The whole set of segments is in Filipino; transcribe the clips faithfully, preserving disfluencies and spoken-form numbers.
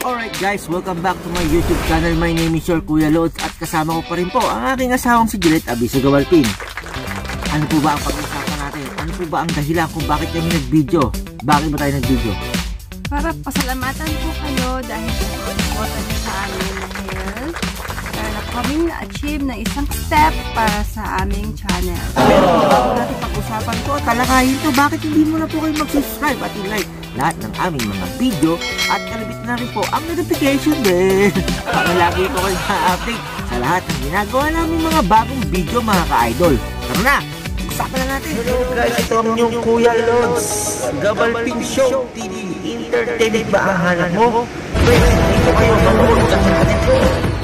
Alright guys, welcome back to my YouTube channel. My name is your Kuya Lods at kasama ko pa rin po ang aking asawang si Juliet Abiso Gawalpin. Ano po ba ang pag-usapan natin? Ano po ba ang dahilan kung bakit kami nag-video? Bakit ba tayo nag-video? Para pasalamatan po kayo dahil sa niyo sa amin dahil na kaming na-achieve na isang step para sa aming channel. Pero bago natin pag-usapan ko, talakayin to, bakit hindi mo na po kayo mag-subscribe at i-like lahat ng aming mga video at kalabit na rin po ang notification bell para lagi po kayo na-update sa lahat ng ginagawa namin mga bagong video mga ka-idol. Tara na! Usapan na natin! Hello guys, ito ang inyong Kuya Lods Gawalpin Show T V. Entertainment ba ang hanap mo? Guys, dito kayo manood sa natin po.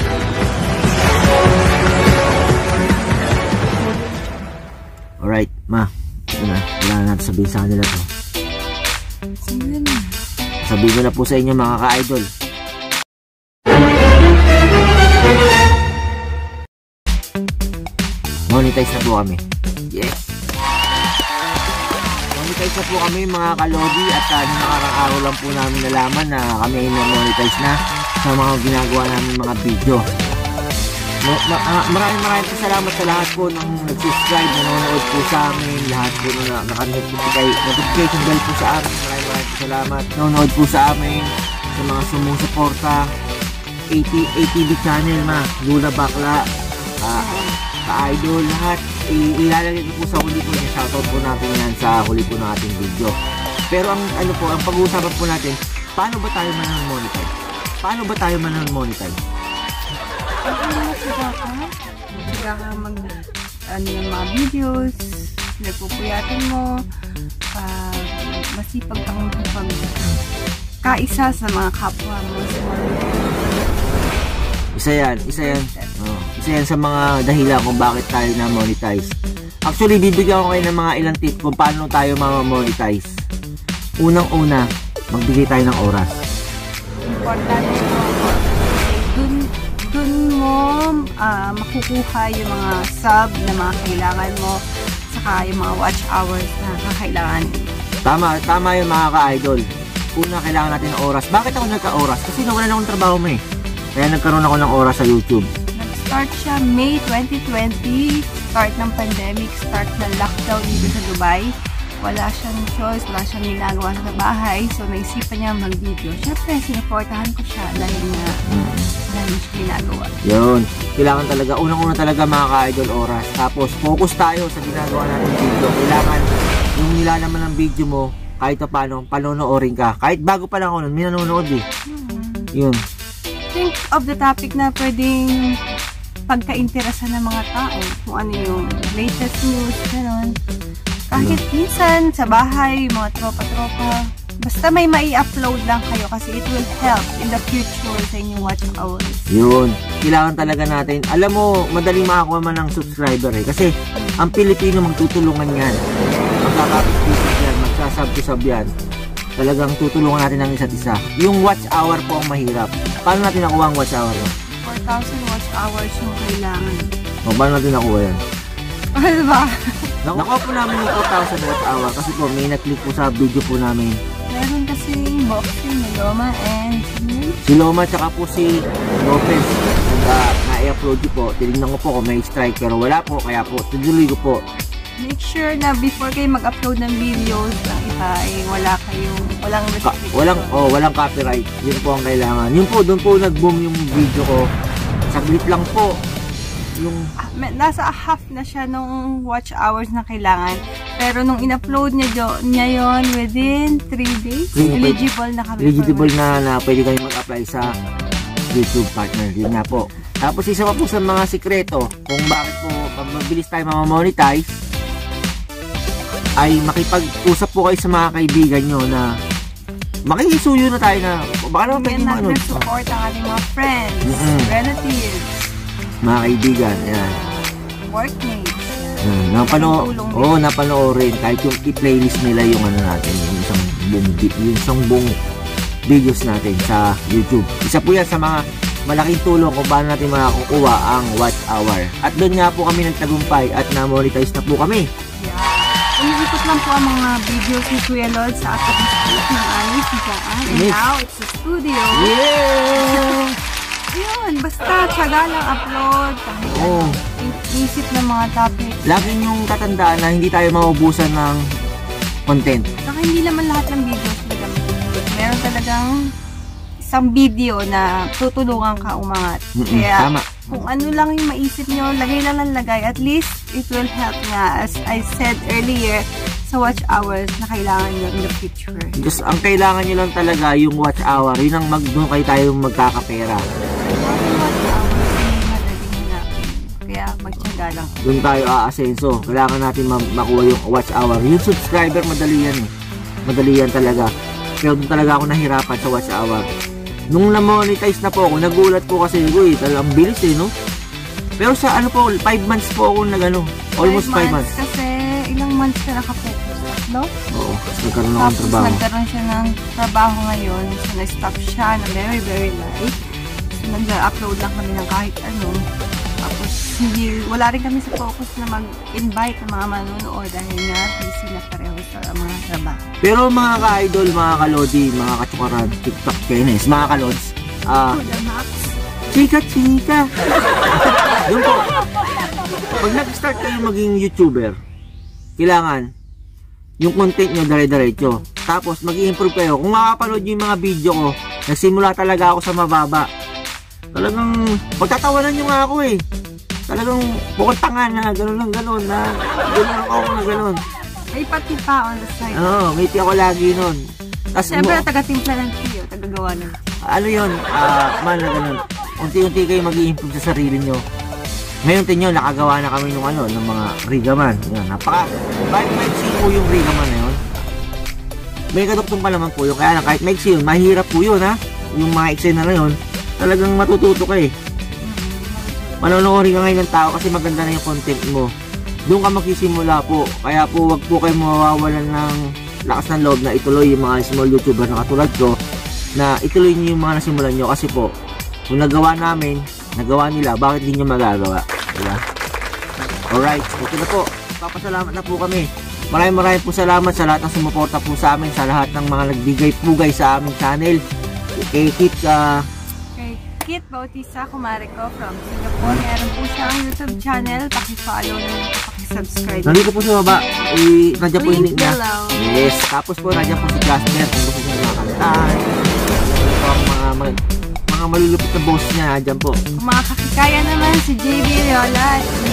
Alright, ma. Ito na. Wala na natin sabihin sa kanila to. Sabihin ko na po sa inyo mga ka-idol. Monetize na po kami. Yes! Monetize na po kami mga kalodi at uh, nakarang araw lang po namin nalaman na kami ay na-monetize na sa mga ginagawa namin mga video. Ma ma uh, maraming maraming salamat sa lahat po ng nag-subscribe, nanonood po sa amin, lahat po na naka-notification bell po sa amin. Maraming maraming salamat. Nanonood po sa amin, sa mga sumusuporta, A T V channel ma, Lula Bakla, uh, ka-idol, lahat. Ilalagay ko po sa huli po niya, shoutout po natin yan sa huli po ng ating video. Pero ang ano po, ang pag-uusapan po natin, paano ba tayo man-monetize? Paano ba tayo man-monetize? Ano magsiga ka? Magsiga ka mag, ano yung mga videos, nagpupuyatin mo, uh, masipag kang pag kaisa sa mga kapwa mo. Sa mga isa yan, isa yan. Oh, isa yan sa mga dahilan kung bakit tayo na monetize. Actually, bibigyan ko kayo ng mga ilang tip kung paano tayo ma-monetize. Unang-una, magbigay tayo ng oras. Importante ito. Dun, dun mo uh, makukuha yung mga sub na mga kailangan mo, saka yung mga watch hours na kakailangan. Tama, tama yung mga ka-idol. Una, kailangan natin ng oras. Bakit ako nagka-oras? Kasi nawalan akong trabaho mo eh. Kaya nagkaroon ako ng oras sa YouTube. Nag-start siya May twenty twenty, start ng pandemic, start ng lockdown dito sa Dubai. Wala siyang choice, wala siyang ginagawa sa bahay. So, naisipan niya mag-video. Siyempre, sinuportahan ko siya dahil nga hmm. dahil siya ginagawa. Yun. Kailangan talaga, unang-una talaga mga ka-idol oras. Tapos, focus tayo sa ginagawa natin video. Kailangan yung nilalaman ng video mo, kahit pa paano, panonoorin ka. Kahit bago pa lang ako nun, may nanonood eh. Hmm. Yun. Think of the topic na pwedeng pagka-interesan ng mga tao. Kung ano yung latest news, gano'n. Kahit minsan sa bahay, mga tropa-tropa, basta may mai-upload lang kayo kasi it will help in the future sa inyong watch hours. Yun. Kailangan talaga natin. Alam mo, madaling makakuha man ng subscriber eh. Kasi ang Pilipino magtutulungan yan. Magkakapit-pisip yan, magsasab-to-sab yan. Talagang tutulungan natin ng isa't isa. Yung watch hour po ang mahirap. Paano natin nakuha ang watch hour mo? four thousand watch hours yung kailangan. O, paano natin nakuha yan? Ano ba? Nakuha po namin yung four thousand watch hour kasi po may na-click po sa video po namin. Meron kasi boxing ni Loma and si Loma tsaka po si Lopez. Na-i-upload ko po. Tinignan ko po kung may strike pero wala po. Kaya po, tuloy ko po. Make sure na before kayo mag-upload ng videos ng iba ay wala kayong walang restriction. Walang oh, walang copyright. Yun po ang kailangan. Yun po doon po nag-boom yung video ko. Saglit lang po. Yung ah, nasa half na siya nung watch hours na kailangan. Pero nung in-upload niya, niya yon within three days, three, eligible na kami. Eligible na na pwede kayo mag-apply sa YouTube partner. Yun nga po. Tapos isa pa po sa mga sikreto kung bakit po pag mabilis tayo ma-monetize ay makipag-usap po kayo sa mga kaibigan nyo na makikisuyo na tayo na baka naman pwede mga ano. Support ang ating mga friends, mm -hmm. relatives, mga kaibigan, yan. Workmates. Hmm, napano oh, napanoorin kahit yung i-playlist nila yung ano natin, yung isang buong, yung isang buong videos natin sa YouTube. Isa po yan sa mga malaking tulong kung paano natin makakuha ang watch hour. At doon nga po kami nagtagumpay at na-monetize na po kami. Yeah. Umiikot lang po ang mga videos ni Kuya Lods sa ating ng anis ni Jaan. And now, it's the studio. Yeah! Basta, tsaga lang upload. Kahit Oo. isip ng mga topics. Lagi niyong tatandaan na hindi tayo maubusan ng content. Saka hindi naman lahat ng videos talaga matutulog. Meron talagang isang video na tutulungan ka umangat. Mm-mm, Kaya tama. kung ano lang yung maisip nyo, lagay lang lang lagay. At least, it will help nga. As I said earlier, sa watch hours na kailangan nyo in the future. Just, ang kailangan nyo lang talaga yung watch hour. Yun ang mag, doon kayo tayo magkakapera. Yung watch hours, hindi madaling hanapin. Kaya magtyaga lang. Doon tayo aasenso. Kailangan natin ma- makuha yung watch hour. Yung subscriber, madali yan eh. Madali yan talaga. Pero doon talaga ako nahirapan sa watch hour. Nung na-monetize na po ako, nagulat po kasi ko eh. Talagang bilis eh, no? Pero sa ano po, five months po ako nag ano. Almost five months. Kasi ilang months ka nakapokus. No? Oo, kasi nagkaroon ako ng Tapos trabaho. nagkaroon siya ng trabaho ngayon. So, na-stop siya na very, very light. So, nag-upload lang kami ng kahit ano. Tapos, hindi, wala rin kami sa focus na mag-invite ng mga manonood dahil nga busy na pareho sa mga trabaho. Pero mga ka-idol, mga kalodi, mga katsukaran, TikTok, Kenes, mga kalods, ah, To the max. chika, chika. Yun po. Pag nag-start kayo maging YouTuber, kailangan yung content nyo dire-diretso. Tapos mag-i-improve kayo. Kung makapanood nyo yung mga video ko, nagsimula talaga ako sa mababa. Talagang pagtatawanan nyo nga ako eh. Talagang bukod tanga na gano'n lang gano'n na gano'n lang ako na gano'n. May pati pa on the side. Oo, ngiti ako lagi nun. Tas, Siyempre, mo, taga-timpla ng tiyo, taga-gawa ng ano yun, ah, man na gano'n. Unti-unti kayo mag-i-improve sa sarili nyo. Ngayon tinyo, nakagawa na kami ng ano, ng mga Rigaman. Yan, napaka, kahit maiksi po yung Rigaman na yun. May kaduktong pa naman po yun. Kaya lang, kahit maiksi yun, mahirap po yun ha. Yung mga eksena na yun, talagang matututo ka eh. Manonood ka ngayon ng tao kasi maganda na yung content mo. Doon ka magsisimula po. Kaya po, wag po kayo mawawalan ng lakas ng loob na ituloy yung mga small YouTuber na katulad ko, na ituloy niyo yung mga nasimulan nyo kasi po, kung nagawa namin, nagawa nila, bakit hindi nyo magagawa? Diba? Alright, okay na po. Papasalamat na po kami. Maraming maraming po salamat sa lahat ng sumuporta po sa amin, sa lahat ng mga nagbigay-pugay sa aming channel. Kay Kit, uh, kay Kit Bautista Kumareko from Singapore. Meron po siyang YouTube channel. Paki-follow na rin, paki-subscribe. nandito po sa baba. I, nandiyan po yung Link link niya. below. Yes, tapos po nandiyan po si Jasper kung gusto niya makakantahan. Ito po ang mga, mga, mga malulupit na boss niya, nandiyan po. Kung mga kakikaya naman, si J B Riola at si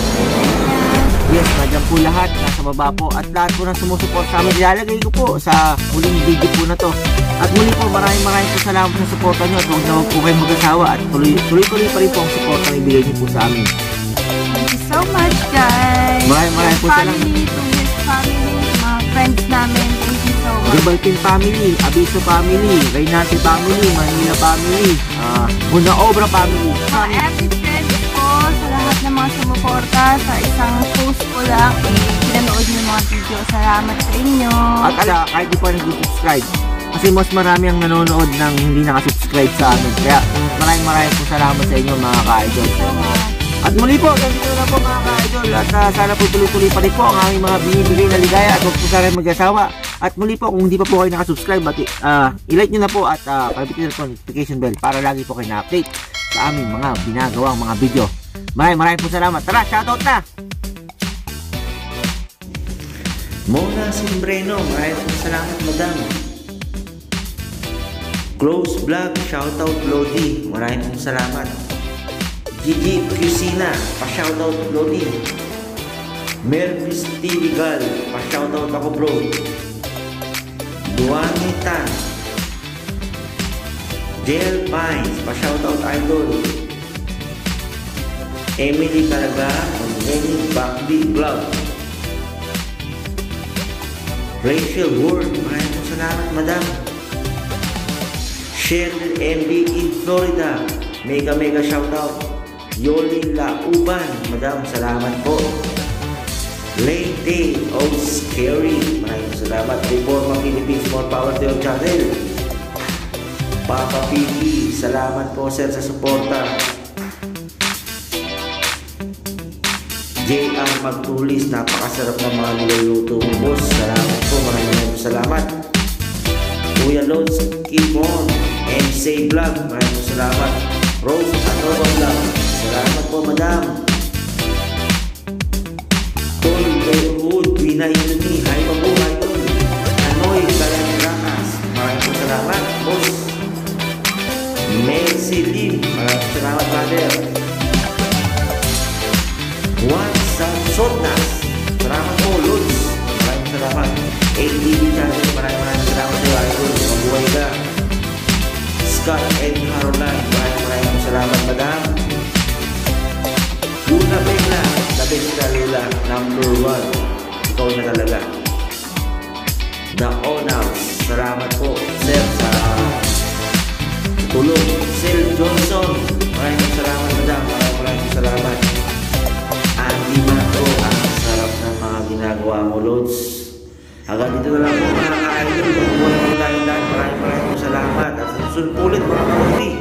Yes, nandiyan po lahat, nasa baba po. At lahat po na sumusuport sa amin, ilalagay ko po sa huling video po na to. At muli po, maraming maraming po salamat sa suporta nyo. At huwag na huwag po kayong mag-asawa. At tuloy-tuloy pa rin po ang support na ibigay nyo po sa amin. Thank you so much, guys. Maraming maraming po salamat. Family, to his family, mga friends namin. Thank you so much. Global Team Family, Abiso Family, Reynate Family, Manila Family, uh, Una Obra Family. Mga epic friends ko sa lahat ng mga sumuporta sa isang post ko lang, eh, pinanood niyo yung mga video. Salamat sa inyo. At ala, kahit di pa nag-subscribe. Kasi mas marami ang nanonood ng hindi nakasubscribe sa amin. Kaya maraming maraming po salamat sa inyo mga ka-idol. so much. At muli po, ganito na po mga ka-idol. At uh, sana po tuloy-tuloy pa rin po ang aming mga binibigay na ligaya. At huwag po sana mag-asawa. At muli po, kung hindi pa po kayo nakasubscribe, at, uh, i-like nyo na po at uh, pabitin na po ang notification bell para lagi po kayo na-update sa aming mga binagawang mga video. Maraming maraming po salamat. Tara, shoutout na! Mona Simbreno, maraming po salamat madam. Close Vlog, shoutout Lodi, maraming po salamat. Gigi Cusina, pa-shoutout Lodi. Melvis T V Gal, pa-shoutout ako bro. Duane Tan, Jel Pines, pa-shoutout idol. Emily Calaga, Jenny Backbeat Vlog. Rachel Ward, maraming po salamat madam. Cheryl M B in Florida, mega mega shoutout. Yoli Lauban, madam, salamat po. Lady O Scary, maraming salamat. Reforma Philippines, more power to your channel. Papa P P, salamat po sir sa suporta. J R Magtulis, napakasarap ng mga niluluto mo boss. Salamat po, maraming maraming salamat. Kuya Lods, keep on. M C Vlog, maraming salamat. Rose Anova Vlog. Salamat po, madam. Tol Bearwood, Pinay Nuni. Hi pa po, hi tol. Anoy Kalandrakas. Maraming po salamat, boss. Messi Lim. Maraming salamat, brother. Juan Sansonas. Salamat po, Lutz. Maraming salamat. A T V channel. Maraming maraming salamat sa iyo, idol. Mabuhay ka. Scott and Caroline. Maraming maraming salamat, madam. Luna Bella. The best ka, Lula. Number one. Ikaw na talaga. The Onaws. Salamat po, sir, sa tulong. Sir Johnson. Maraming salamat, madam. Maraming maraming salamat. Andy Mato. Ang sarap ng mga ginagawa mo, Lods. Hanggang dito na lang po, mga ka-idol. Mabuhay po tayo lahat. Maraming maraming salamat. At susunod po ulit, mga kapatid.